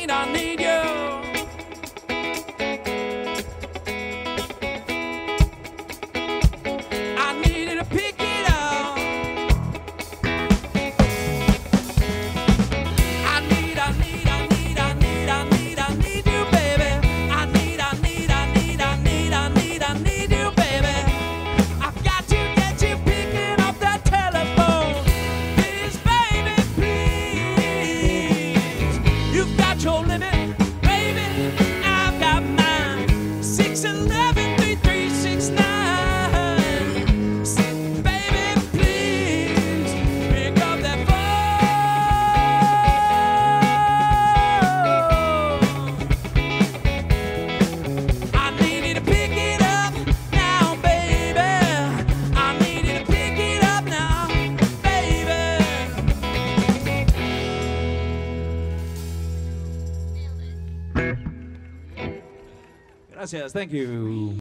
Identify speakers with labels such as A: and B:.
A: need you. I need you to pick it up. I need you, baby. I need you, baby. I've got to get you picking up that telephone. Please, baby, please. You've got your limit, baby. I've got mine. 611-3369. Baby, please pick up that phone. I need you to pick it up now, baby. I need you to pick it up now, baby. Gracias, thank you.